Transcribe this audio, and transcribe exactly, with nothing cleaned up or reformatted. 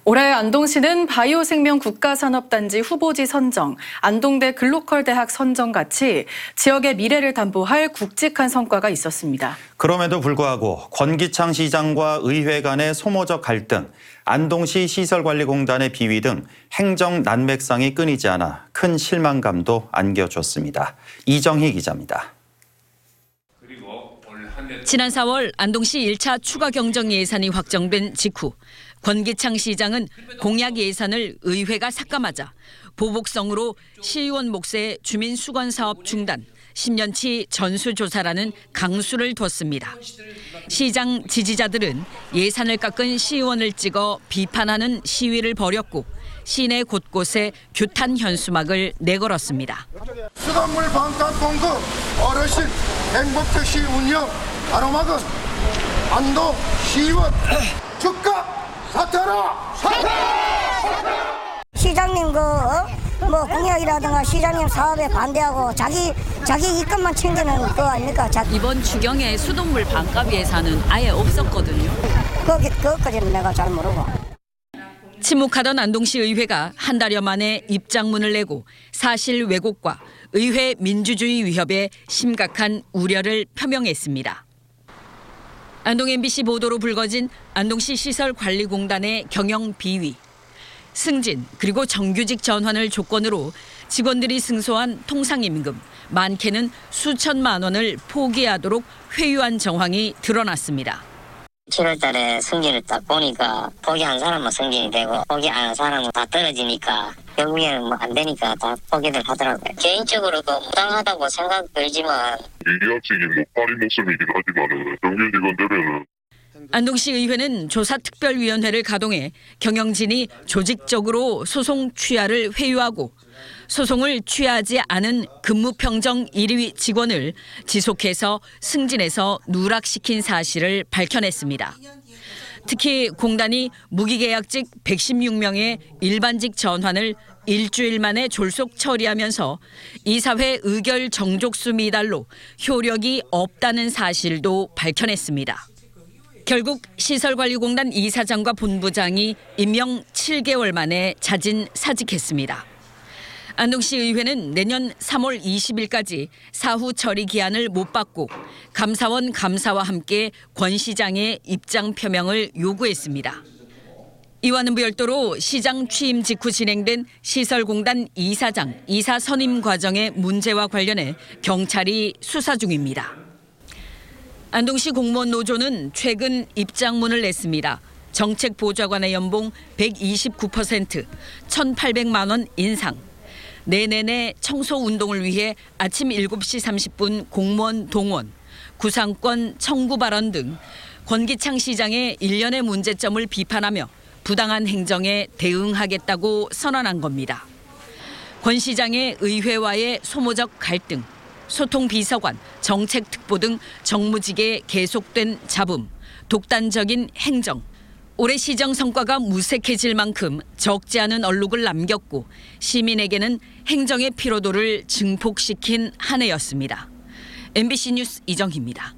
올해 안동시는 바이오생명 국가산업단지 후보지 선정, 안동대 글로컬 대학 선정 같이 지역의 미래를 담보할 굵직한 성과가 있었습니다. 그럼에도 불구하고 권기창 시장과 의회 간의 소모적 갈등, 안동시 시설관리공단의 비위 등 행정 난맥상이 끊이지 않아 큰 실망감도 안겨줬습니다. 이정희 기자입니다. 지난 사월 안동시 일 차 추가 경정 예산이 확정된 직후 권기창 시장은 공약 예산을 의회가 삭감하자 보복성으로 시의원 몫의 주민 수건 사업 중단, 십 년치 전수조사라는 강수를 뒀습니다. 시장 지지자들은 예산을 깎은 시의원을 찍어 비판하는 시위를 벌였고 시내 곳곳에 규탄 현수막을 내걸었습니다. 수돗물 반값 공급, 어르신 행복택시 운영, 가로막은 안동 시의원 즉각 사퇴하라! 사퇴! 시장님 그 뭐 공약이라든가 시장님 사업에 반대하고 자기 자기 이권만 챙기는 거 아닙니까? 자, 이번 추경에 수돗물 반값 예산은 아예 없었거든요. 거기 그것까지는 내가 잘 모르고. 침묵하던 안동시 의회가 한 달여 만에 입장문을 내고 사실 왜곡과 의회 민주주의 위협에 심각한 우려를 표명했습니다. 안동 엠비씨 보도로 불거진 안동시 시설관리공단의 경영 비위. 승진 그리고 정규직 전환을 조건으로 직원들이 승소한 통상임금, 많게는 수천만 원을 포기하도록 회유한 정황이 드러났습니다. 칠월 달에 승진을 딱 보니까 포기한 사람은 승진이 되고 포기 안 한 사람은 다 떨어지니까 결국에는 뭐 안 되니까 다 포기를 하더라고요. 개인적으로 그 부당하다고 생각 들지만 인계학직이 뭐 파리 목숨이긴 하지만은 정규 직원 되면은 안동시 의회는 조사특별위원회를 가동해 경영진이 조직적으로 소송 취하를 회유하고 소송을 취하지 않은 근무평정 일 위 직원을 지속해서 승진해서 누락시킨 사실을 밝혀냈습니다. 특히 공단이 무기계약직 백십육 명의 일반직 전환을 일주일 만에 졸속 처리하면서 이사회 의결 정족수 미달로 효력이 없다는 사실도 밝혀냈습니다. 결국 시설관리공단 이사장과 본부장이 임명 칠 개월 만에 자진 사직했습니다. 안동시 의회는 내년 삼월 이십일까지 사후 처리 기한을 못 받고 감사원 감사와 함께 권 시장의 입장 표명을 요구했습니다. 이와는 별도로 시장 취임 직후 진행된 시설공단 이사장 이사 선임 과정의 문제와 관련해 경찰이 수사 중입니다. 안동시 공무원 노조는 최근 입장문을 냈습니다. 정책보좌관의 연봉 백이십구 퍼센트, 천팔백만 원 인상. 내년에 청소운동을 위해 아침 일곱 시 삼십 분 공무원 동원, 구상권 청구 발언 등 권기창 시장의 일련의 문제점을 비판하며 부당한 행정에 대응하겠다고 선언한 겁니다. 권 시장의 의회와의 소모적 갈등, 소통비서관, 정책특보 등 정무직에 계속된 잡음, 독단적인 행정. 올해 시정 성과가 무색해질 만큼 적지 않은 얼룩을 남겼고 시민에게는 행정의 피로도를 증폭시킨 한 해였습니다. 엠비씨 뉴스 이정희입니다.